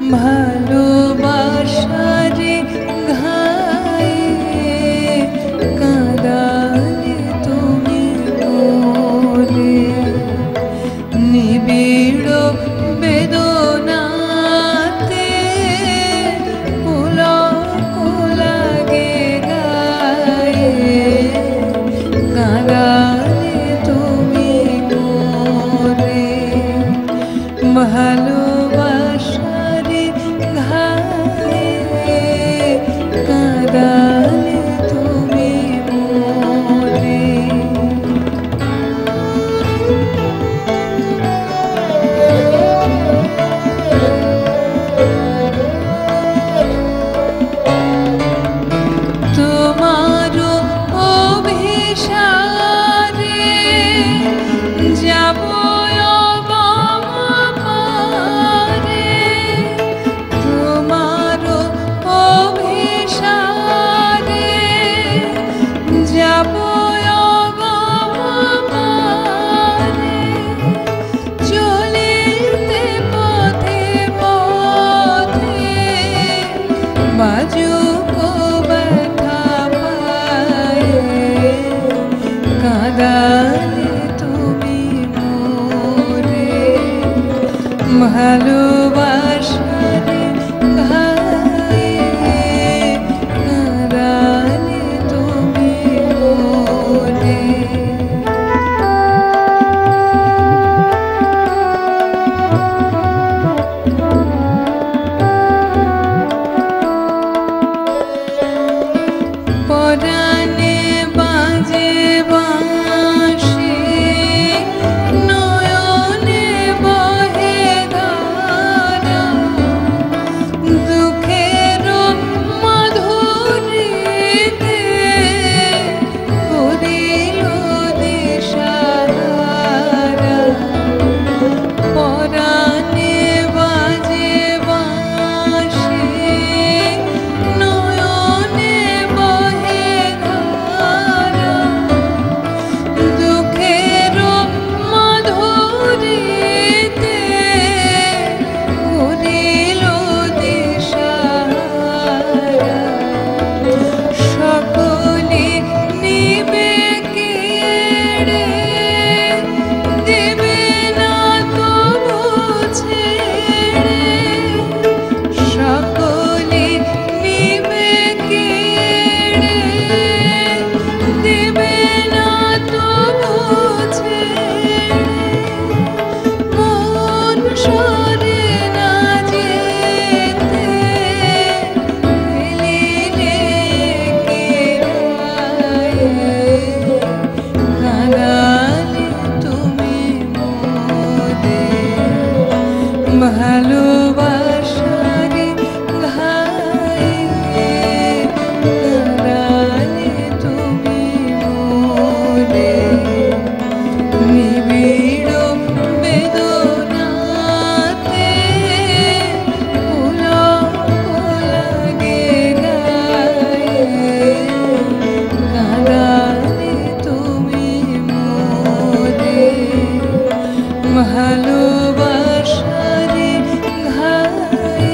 ভালোবাসারে ঘায়ে কাঁদালে তুমি মোরে, নিবিড় বেদনাতে পুলক লাগে গায়ে, কাঁদালে তুমি মোরে। ভালোবাসারে ঘায়ে কাঁদালে তুমি মোরে। তোমারও অভিসারে যাব অগমপারে, তোমারও অভিসারে যাব অগমপারে, চলিতে পথে পথে বাজুক ব্যথা পায়ে, কাঁদালে তুমি মোরে। ভালোবাসারে ঘায়ে কাঁদালে তুমি মোরে। পরাণে বাজে বাঁশি, নয়নে বহে ধারা, দুঃখের মাধুরীতে করিল দিশাহারা। পরাণে বাজে বাঁশি, নয়নে বহে ধারা, দুঃখের মাধুরীতে করিল দিশাহারা। সকলে নিবে কেড়ে, দেবে না তবু ছেড়ে, সকলে নিবে কেড়ে, দেবে না তবু ছেড়ে, মন সরে না যেতে ফেলিলে কেড়ায়ে, কাঁদালে তুমি মোরে। ভালোবাসারে ঘায়ে কাঁদালে তুমি মোরে, নিবিড় বেদনাতে পুলক লাগে গায়ে, কাঁদালে তুমি মোরে। ভালোবাসারে ঘায়ে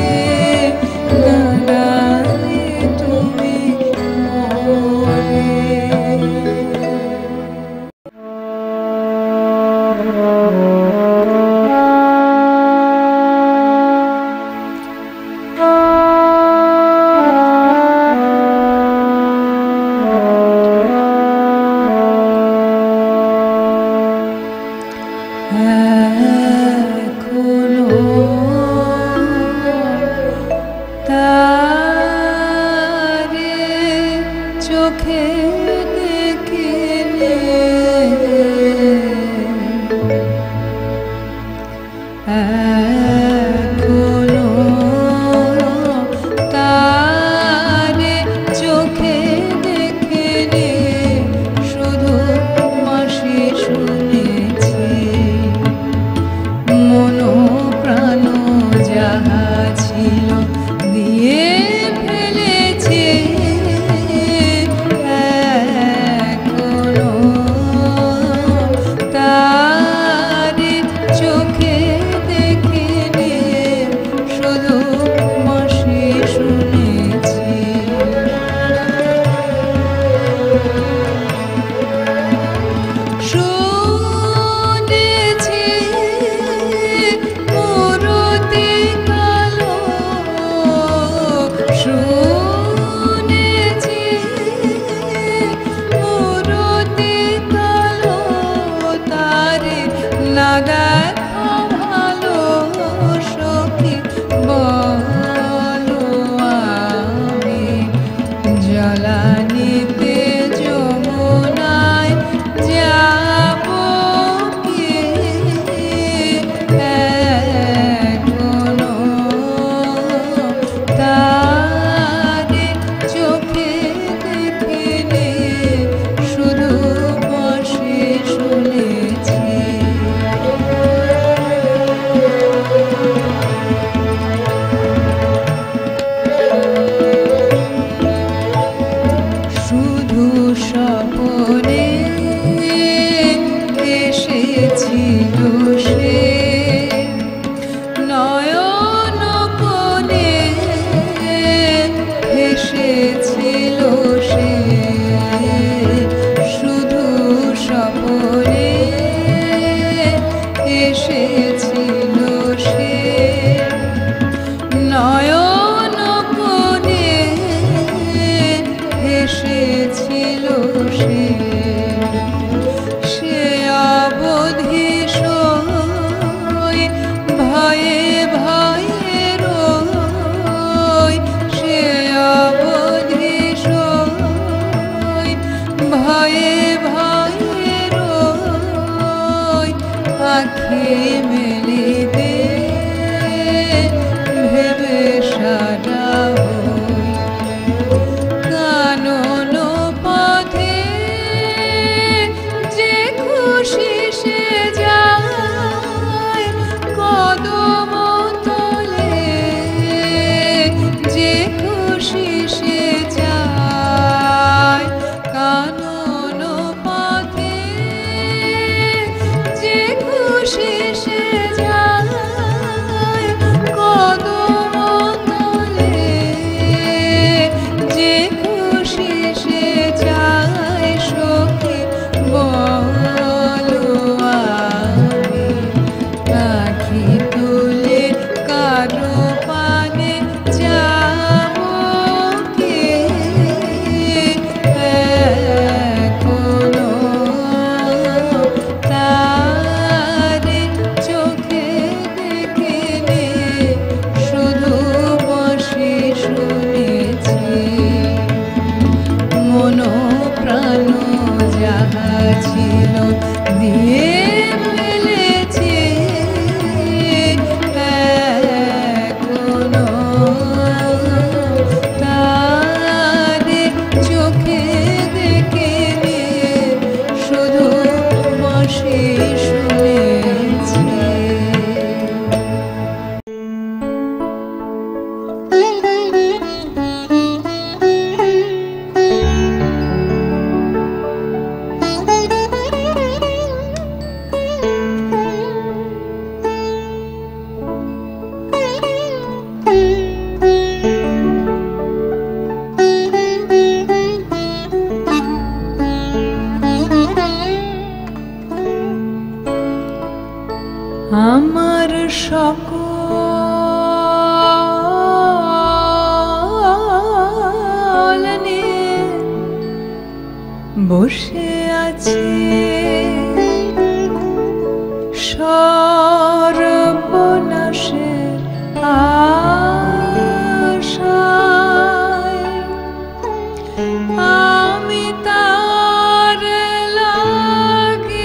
কাঁদালে তুমি মোরে। এখনো তারে চোখে দেখিলে, এখনো তারে চোখে দেখিলে, শুধু মাসি শুনেছি, মন প্রাণ যাহা ছিল দিয়ে ফেলেছি। এখনো তারে চোখে দেখিনি, কদম তলে যে খুশি সে যায়, কানন পথে যে খুশি সে যায়, কদম তলে যে খুশি সে যায়। সখী বলো আমি আঁখি তুলে কারো পানে যাবো কে, এখনো তারে চোখে দেখিনি, শুধু বসে শুনেছি। মন প্রাণ যাহা ছিল দিয়ে ফেলেছে, এখনো তারে চোখে দেখিনি, শুধু বসে শুনেছি। আমার সকল নিয়ে বসে আছে সর্বনাশের আশায়, আমি তার লাগি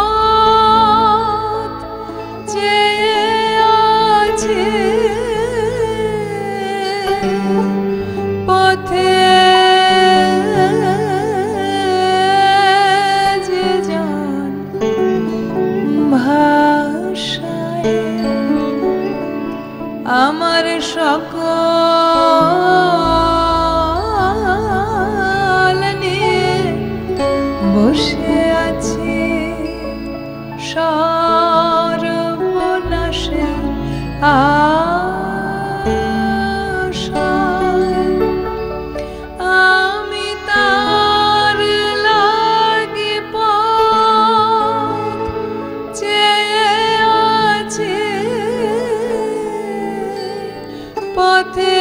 পথ চেয়ে আছে, পথে যে জন ভাষায়, আমার সকল নিয়ে বসে আছি সর্বনাশের আশায়, আমি তার লাগি পথ চেয়ে আছি, পথে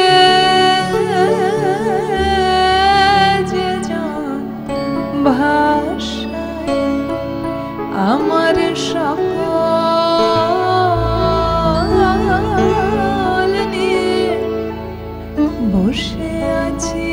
যে জন ভাষায়, আমার সকল নিয়ে বসে আছি।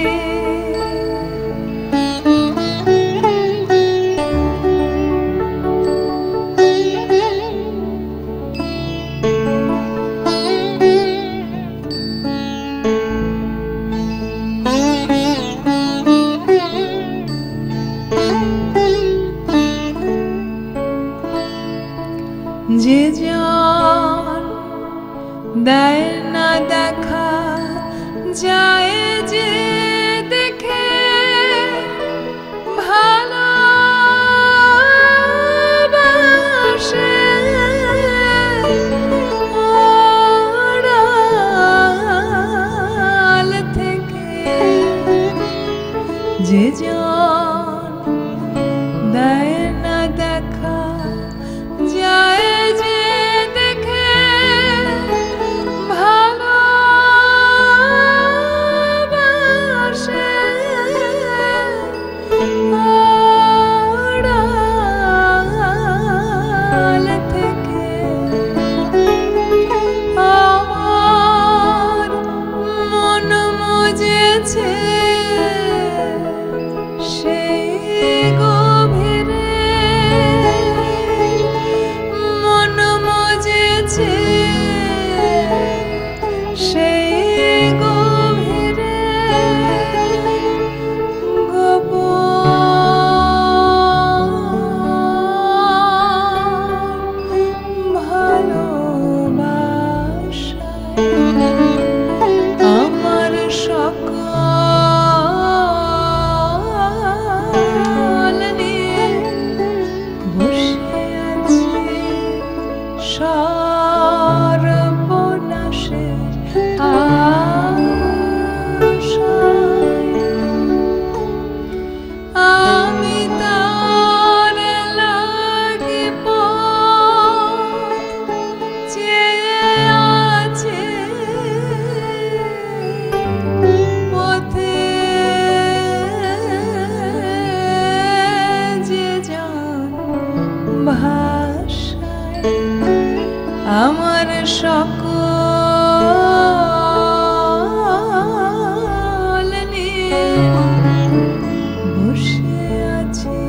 যে জন দেয় না দেখা যায় যে দেখে ভালোবাসে, আড়াল থেকে যে জন দেয় না দেখা যায় যে দেখে ভালোবাসে, আমার সকল নিয়ে বসে আছি।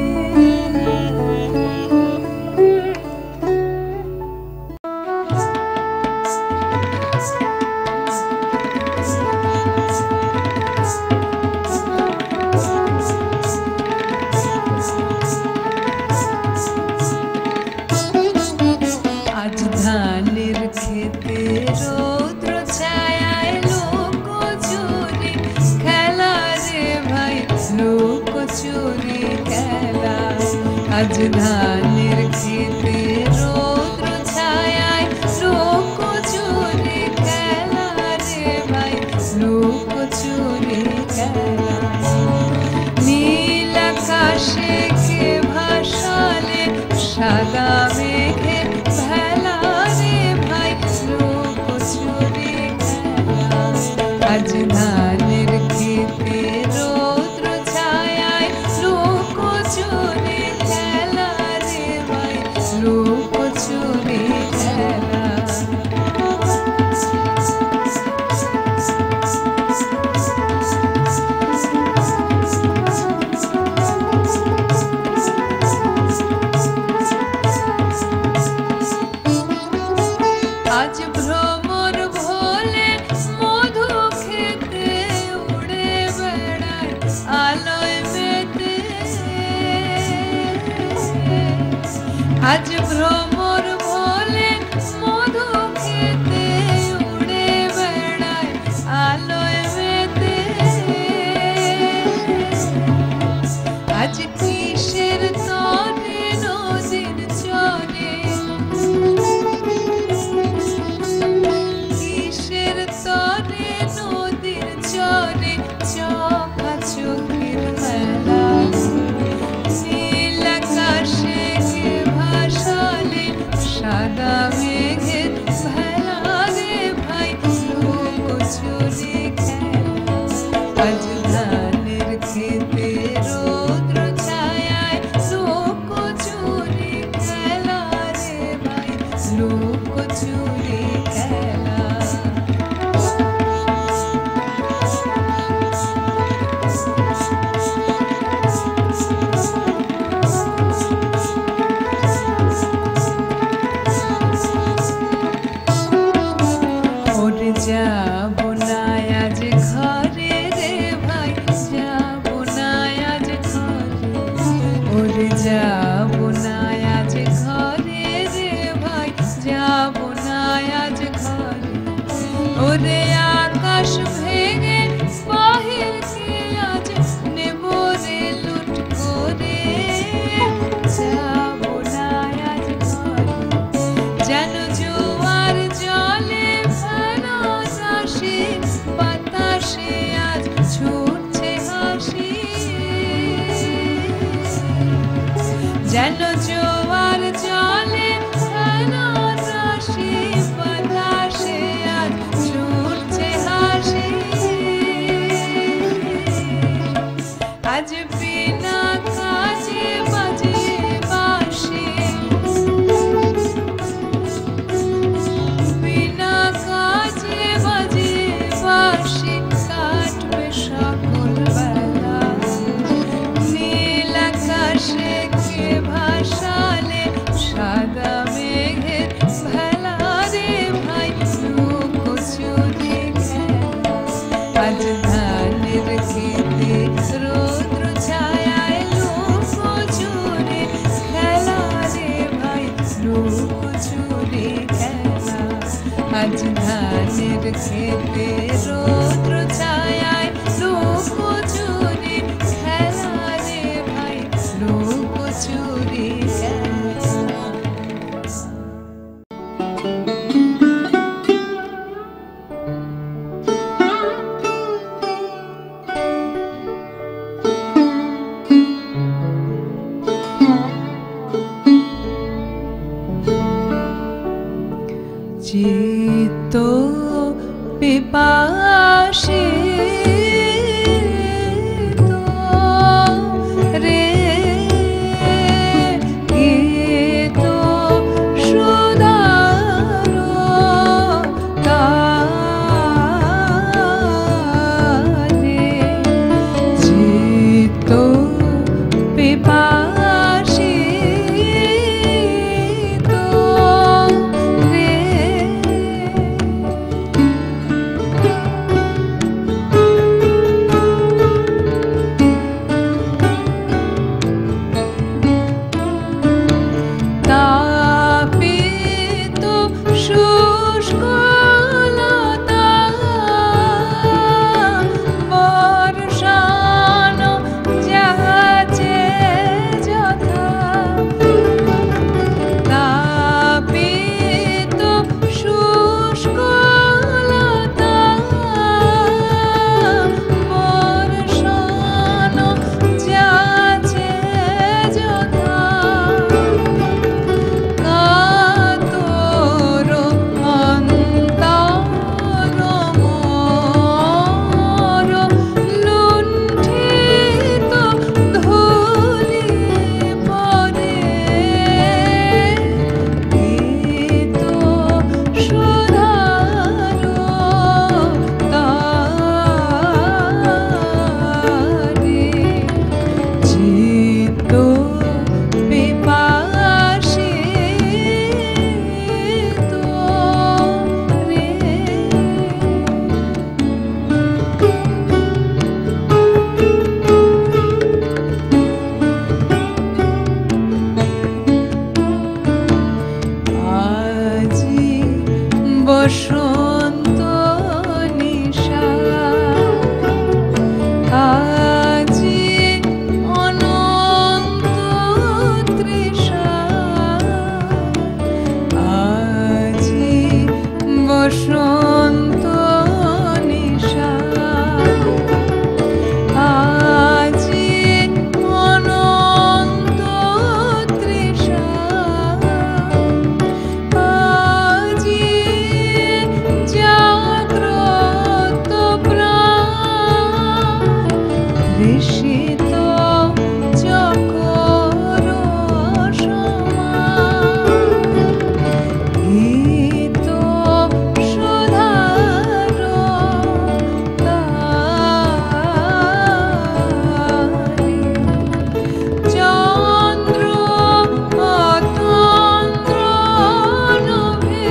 আজ ধানের খেতে রৌদ্র ছায়ায় লুকোচুরি খেলা রে ভাই, লুকোচুরি খেলা। আজ ধানের খেতে রৌদ্র ছায়ায় লুকোচুরি খেলা রে ভাই, লুকোচুরি খেলা। নীল আকাশে কে ভাসালে সাদা মেঘের ভেলা রে ভাই, লুকোচুরি খেলা। আজ ধানের খেতে রৌদ্র ছায়ায় লুকোচুরি খেলা রে ভাই, লুকোচুরি খেলা। আজ ভ্রমর ভোলে মধু খেতে উড়ে বেড়ায় আলোয় মেতে। আজ ভ্রমর ভোলে মধু খেতে উড়ে বেড়ায় আলোয় মেতে। আজ কিসের তরে নদীর চরে, কিসের তরে নদীর চরে চোখা চোখের মেলা। নীল আকাশে কে ভাসালে সাদা মেঘের ভেলা রে ভাই, লুকোচুরি খেলা। আজ ধানের খেতে রৌদ্র ছায়ায় লুকোচুরি খেলা রে ভাই, লুকোচুরি খেলা। ওরে যাবো না আজ ঘরে রে ভাই, যাবো না আজ ঘরে। ওরে যাবো না আজ ঘরে রে ভাই, যাবো না আজ ঘরে। ওরে আকাশ ভেঙে বাহিরকে আজ নেব রে লুট করে, যাবো না আজ ঘরে। যেন জোয়ার জলে ভরা রাশি বাতাসে আজ ছুটছে হাসি। যেন জোয়ার জলে ভরা রাশি বাতাসে আজ ছুটছে হাসি। আজ বিনা কাজে বাজে বাঁশি, বিনা কাজে বাজে বাঁশি কাটবে সকল বেলা। নীল আকাশে কে ভাসালে সাদা মেঘের ভেলা রে ভাই, লুকোচুরি খেলা। আজ ধানের খেতে রৌদ্র ছায়ায় লুকোচুরি খেলা রে ভাই, লুকোচুরি খেলা। আজ ধানের খেতে রৌদ্র ছায়ায় লুকোচুরি খেলা রে ভাই, লুকোচুরি খেলা। চিত্ত পিপাসিত রে গীত সুধাময় বসন্ত নিশা আজি অনন্ত তৃষা আজি বসন্ত নিশা আজি অনন্ত তৃষা আজি জাগ্রত প্রাণ তৃষিত চকর সমান গীত সুধার তারে চন্দ্র অতন্দ্র নভে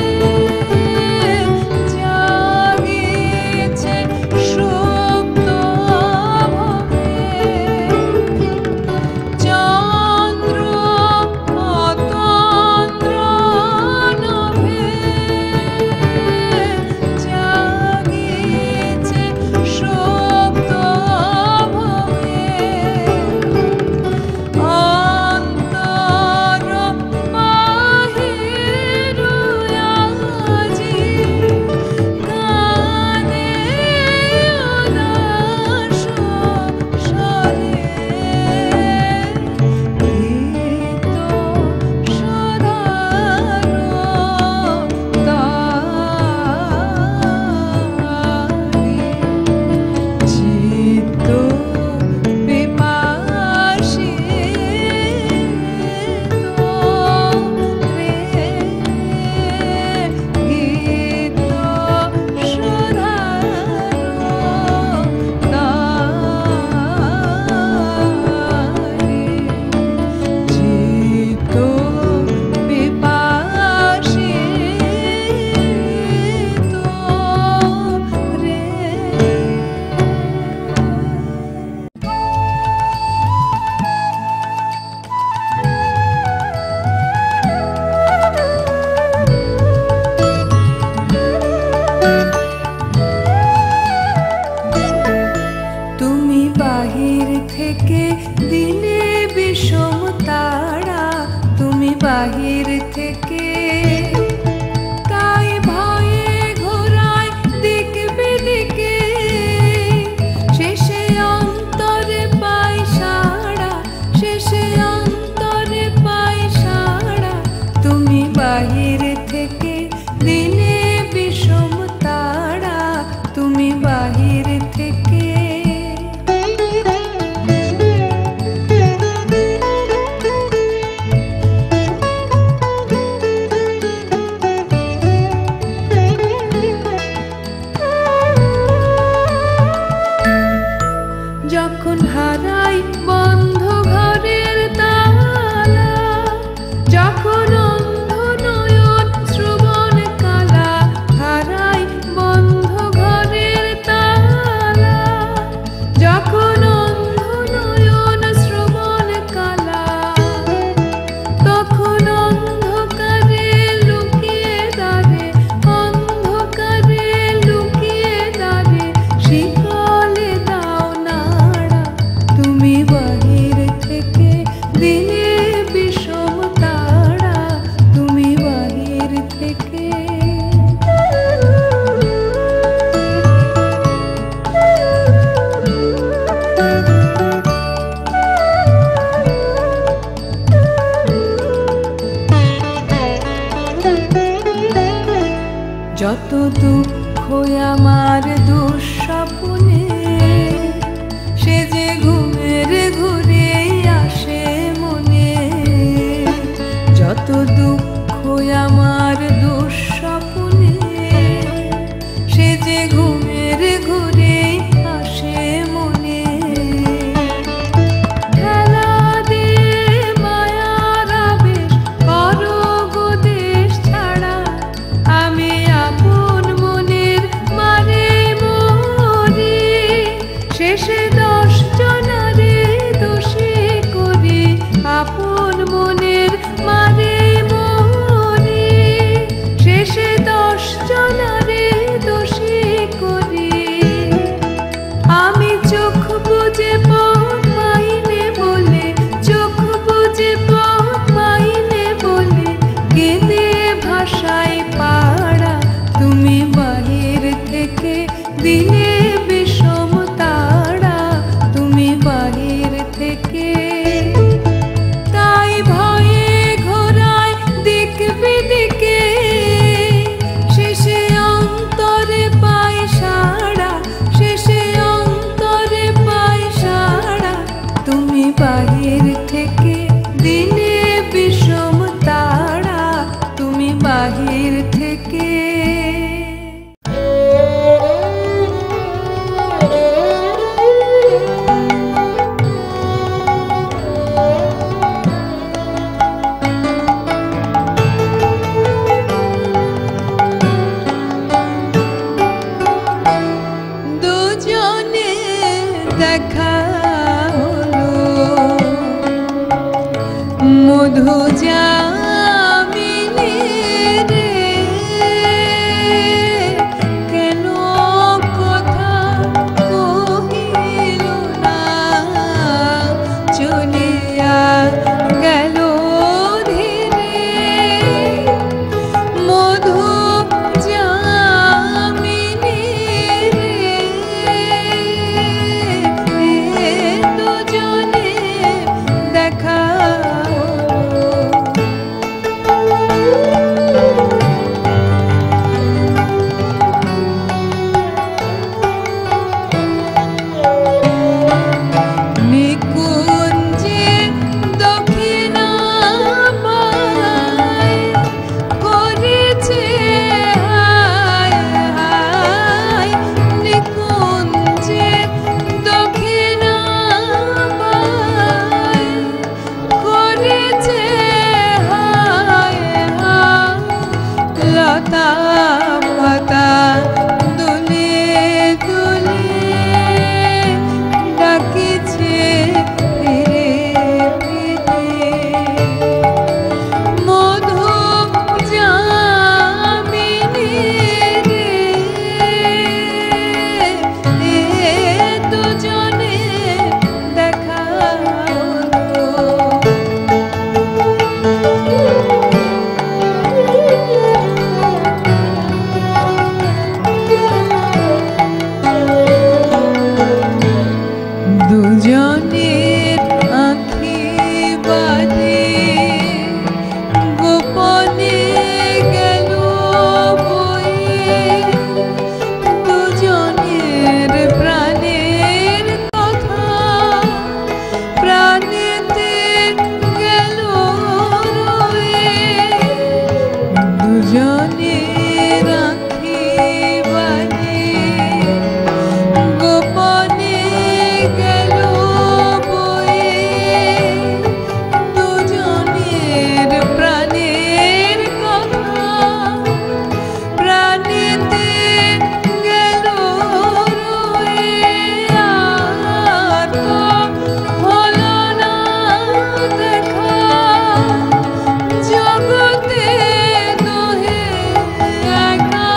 জাগিছে সুপ্ত ভবে চন্দ্র অতন্দ্র নভে জাগিছে সুপ্ত ভবে অন্তর বাহির আজি গানে উদাস স্বরে গীত সুধার তারে চিত্ত বিপাসিত রে গীত সুধার তারে চিত্ত বিপাসিত রে তুমি বাহির থেকে দিলে বিষম তারা তুমি বাহির থেকে তাই ভয়ে ঘোরায় দিক বিদিকে শেষে অন্তরে পাই সাড়া শেষে অন্তরে পাই সাড়া তুমি বাহির থেকে দিলে বিষম তারা তুমি বাহির থেকে যখন হারাই বন্ধ ঘরের তালা যখন অন্ধ নয়ন শ্রবণ কালা হারাই বন্ধ ঘরের তালা যখন অন্ধ নয়ন শ্রবণ কালা তখন অন্ধকারে লুকিয়ে দাঁড়ে অন্ধকারে লুকিয়ে দাঁড়ে শিকলে দাও নাড়া তুমি বাহির থেকে দিলে বিষম তারা তুমি বাহির থেকে যত দুঃখ আমার দুঃস্বপ্নে সে যে ঘুমের ঘুরে আসে মনে যত দুঃখ আমার দুঃস্বপ্নে সে যে ঘুমের ঘুরে আসে মনে ঠেলা দিয়ে মায়ার আবেশ করো গো দেশ ছাড়া আমি আপন মনের মারে মরি শেষে 10 জনা পাতা পাতা দুলে দুলে ডাকিছে ফিরে ফিরে মধু যামিনী রে দুজনে দেখা দুজনের আঁখি বাঁধে গোপনে গেল বয়ে দুজনের প্রাণের কথা প্রাণেতে গেল রয়ে দুজনের আঁখি বাঁধে গোপনে গেল বয়ে দুজনের প্রাণের কথা প্রাণেতে গেল রয়ে আর তো হলো না দেখা জগতে দোহে একা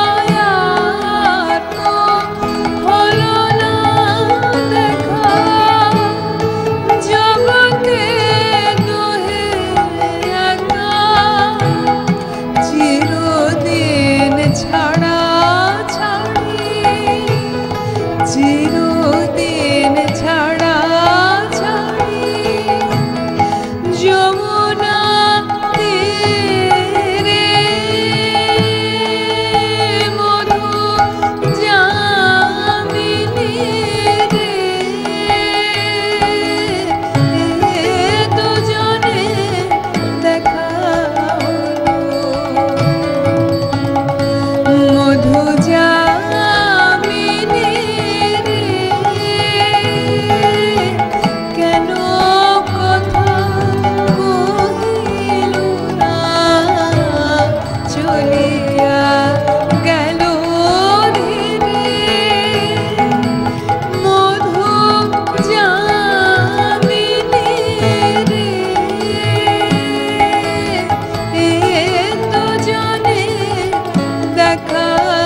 আর তো হলো না দেখা জগতে দোহে একা চিরদিন ছাড়া ছাড়ি চিরদিন ছাড়া ছাড়ি যমুনা তীরে মধু যামিনী রে দুজনে দেখা মধু যামিনী রে কেন কথা কহিল না চলিয়া গেল ধীরে মধু যামিনী রে দুজনে দেখা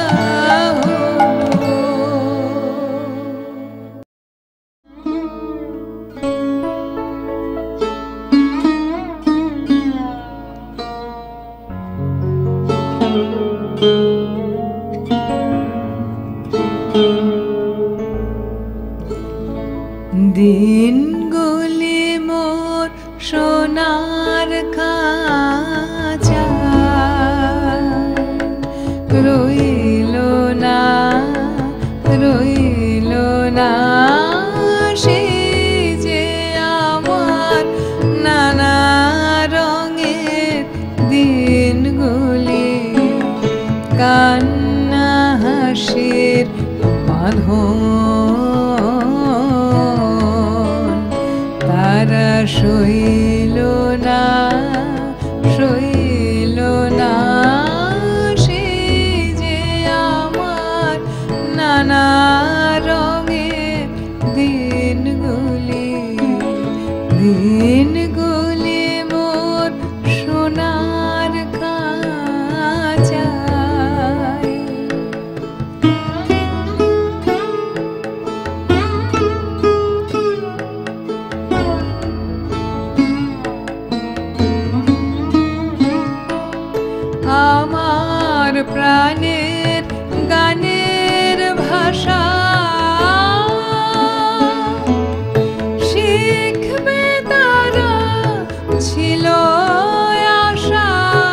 দিনগুলি মোর সোনার খাঁচা রইল না রইল না সেই যে আমার নানা রঙের দিনগুলি কান্না হাসির বাঁধন তারা সইল না সইল না সেই যে আমার নানা রঙের দিনগুলি দিনগুলি মোর সোনার খাঁচায় আমার প্রাণের গানের ভাষা শিখবে তারা ছিল আশা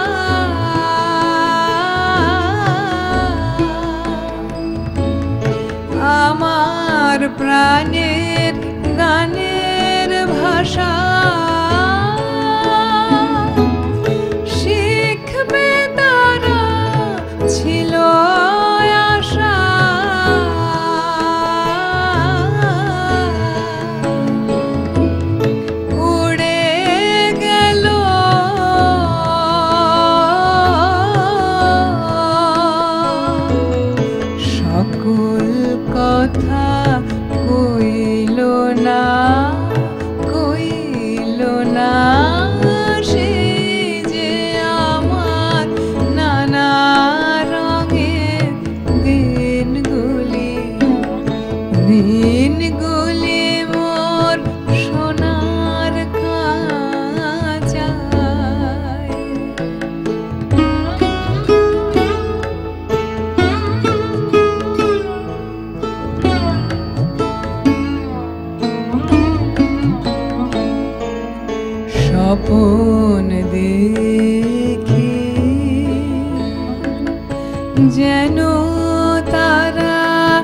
আমার প্রাণের গানের ভাষা শিখবে তারা ছিল আশা উড়ে গেল যেন তারা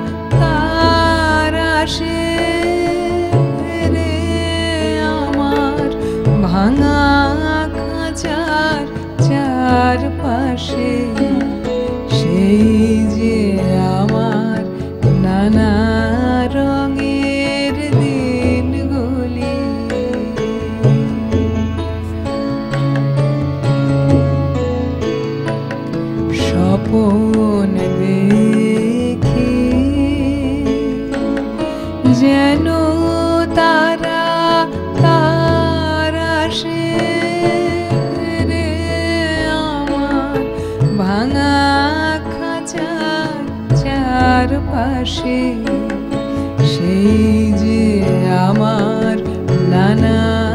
তারাশে রে আমার ভাঙা খাঁচার চারপাশে সেই যে আমার নানা রঙের দিনগুলি স্বপন দেখি যেন তারা তারাশে রে আমার ভাঙা খাঁচার চারপাশে সেই যে আমার নানা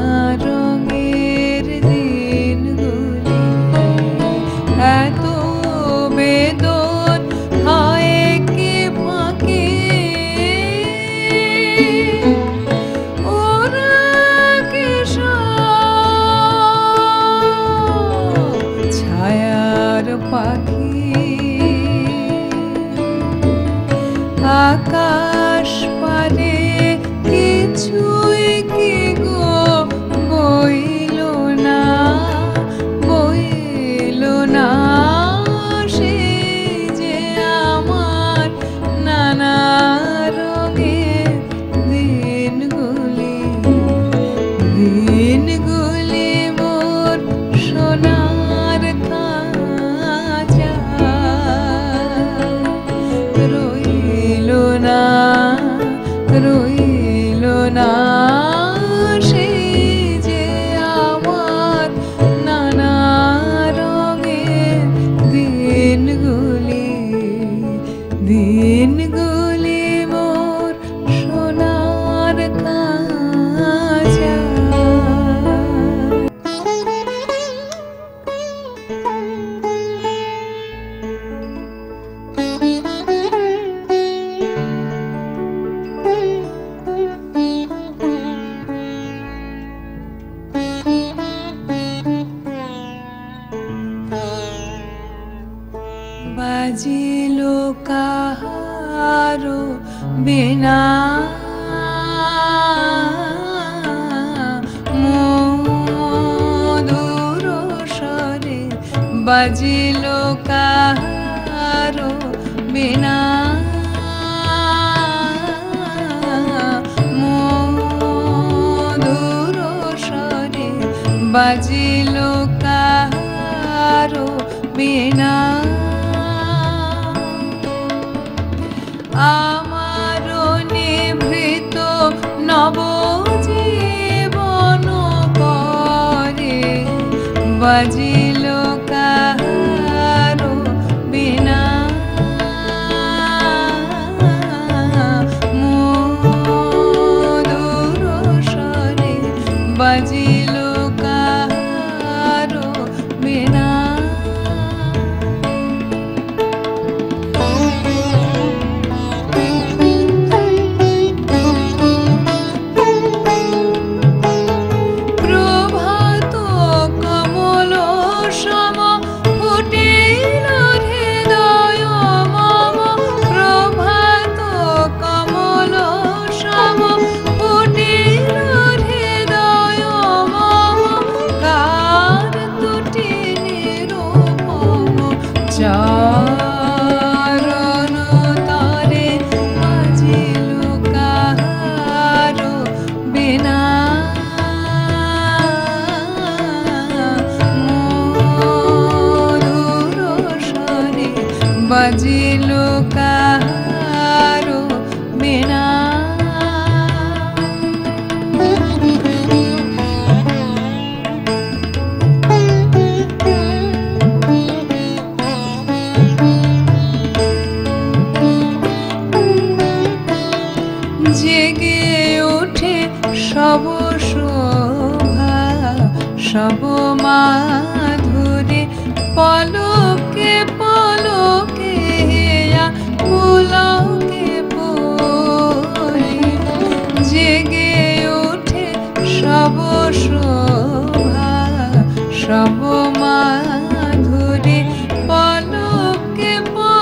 রঙের দিনগুলি এত বেদন হয় কি ফাঁকে ওরা কি ছায়ার পাখি আকাশ পারে কিছুই কি গো বইল না বইল না সেই যে আমার নানা রঙের দিনগুলি দিনগুলি মোর সোনার খাঁচা রইল না রইল না সেই যে আমার নানা রঙের দিনগুলি দিনগুলি মোর সোনার খাঁচা বাজিল কাহারো বিনা মধুর স্বরে বাজিল কাহারো বিনা মধুর স্বরে বাজিল কাহারো বিনা আমার নিভৃত নবজীবন করে বাজিল কাহারো বিনা মধুর স্বরে বাজিল কাহারো বিনা চরণ তরে বাজিল কাহারো বিনা মধুর স্বরে বাজিল কাহারো বিনা জেগে ওঠে সব শোভা সব মাধুরী পলকে পলকে পুলকে পরি জেগে ওঠে সব শোভা সব মাধুরী পলকে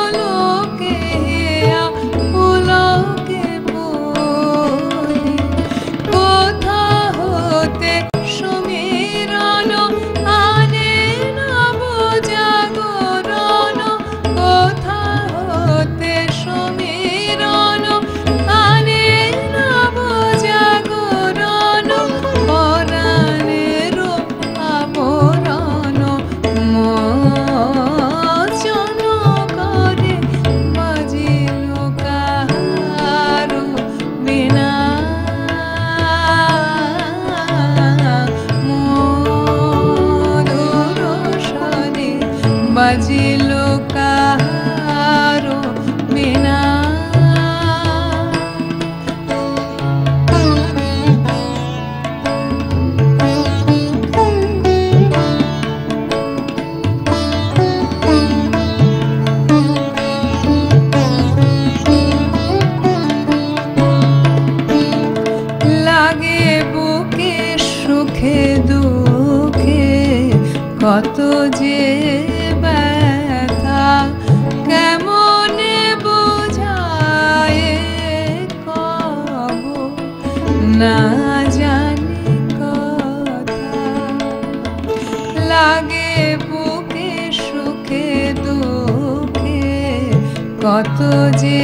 কত যে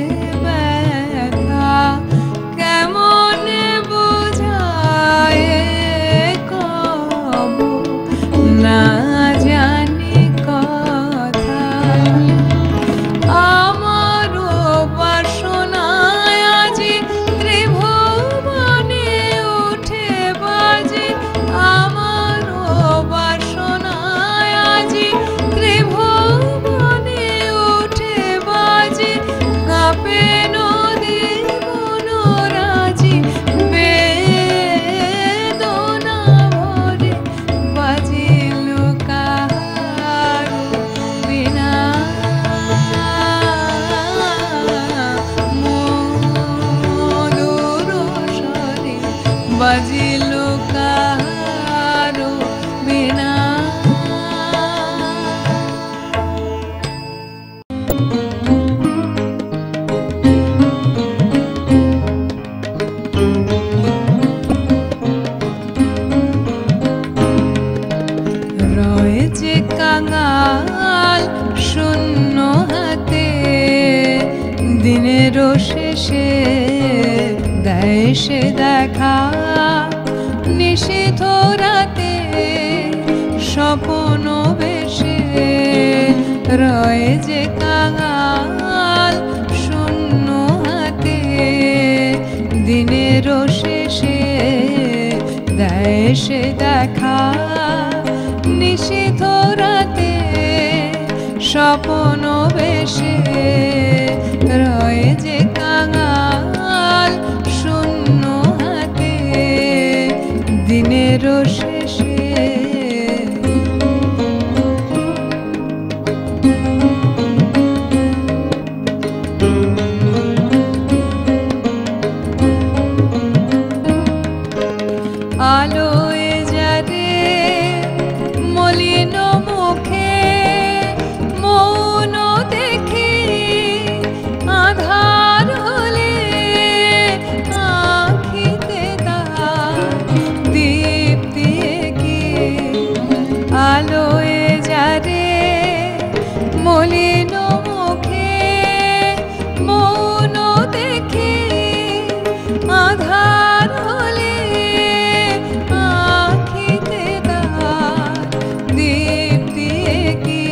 ব্যথা কেমন বোঝায় কব না জানি কথা। আমারও বাসনায় আজি ত্রিভুবনে উঠে বাজে, আমারও বাসনায় আজি ত্রিভুবনে উঠে বাজে, কাঁপে নদী বনরাজি বেদনা ভরে বাজিল কাহার বিনা। মধুর স্বরে বাজিল কাহার বিনা। রয়েছে কাঙাল শূন্য হাতে, দিনের শেষে দেয় সে দেখা, নিশীথ রাতে স্বপ্ন বেশে। রয়েছে কাঙাল শূন্য হাতে, দিনের শেষে দেয় সে দেখা, নিশীথ রাতে স্বপ্ন বেশে। রয়ে যে কাঙাল শূন্য হাতে, দিনের শেষে। আলোয় যারে মলিন মুখে মৌন দেখি, আধার হলে আখিতে তার দীপ্তি কি। আলোয় যারে মলিন মুখে মৌন দেখি, আধার হলে আখিতে তার দীপ্তি কি।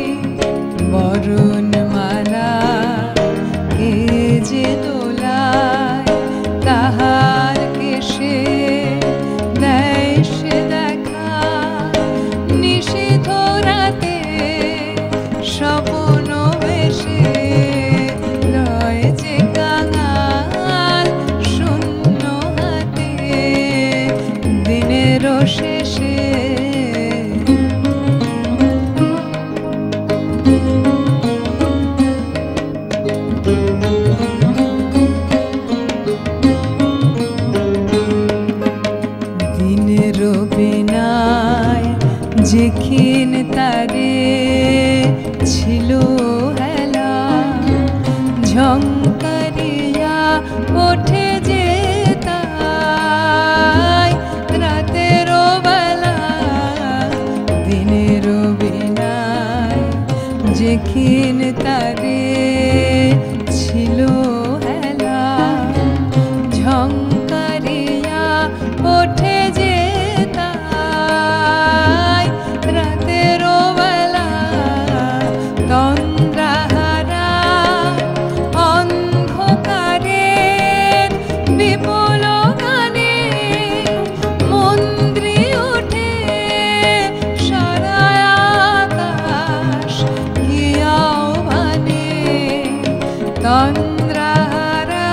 বরুণ মালা কে যে দোলায়, তাহার কেশে দেয় সে দেখা, নিশীথ রাতে স্বপ্ন বেশে। রয় যে কাঙাল শূন্য হাতে, দিনের শেষে। দিনের বিনায় যেখিন তারে ছিল হেলা, ঝংকারিয়া ওঠে যে তাই রাতের বেলা। দিনের বিনায় যেখিন তারে ছিল হেলা, ঝংকারিয়া ওঠে যে তাই রাতের বেলা। তন্দ্রাহারা অন্ধকারের বিপুল গানে মন্দ্রি ওঠে সারা আকাশ কি আহ্বানে। তন্দ্রাহারা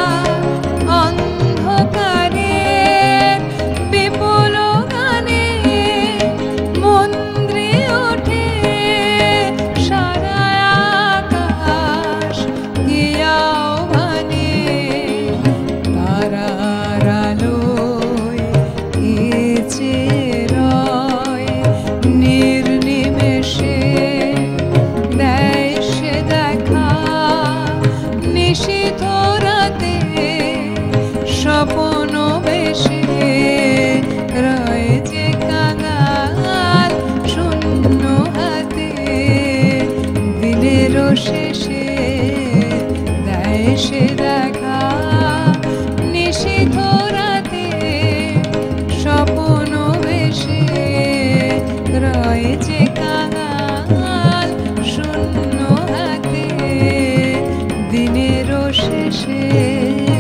অন্ধকারের বিপুল গানে মন্দ্রি ওঠে সারা আকাশ কি আহ্বানে। তারার আলোয় কে চেয়ে রয় নির্নিমেষে, দেয় সে দেখা, নিশীথ রাতে স্বপ্ন বেশে। রয় যে কাঙাল শূন্য হাতে, দিনের শেষে। দেয় সে দেখা নিশীথ রাতে স্বপ্ন বেশে রয় যে কাঙাল শূন্য হাতে দিনের শেষে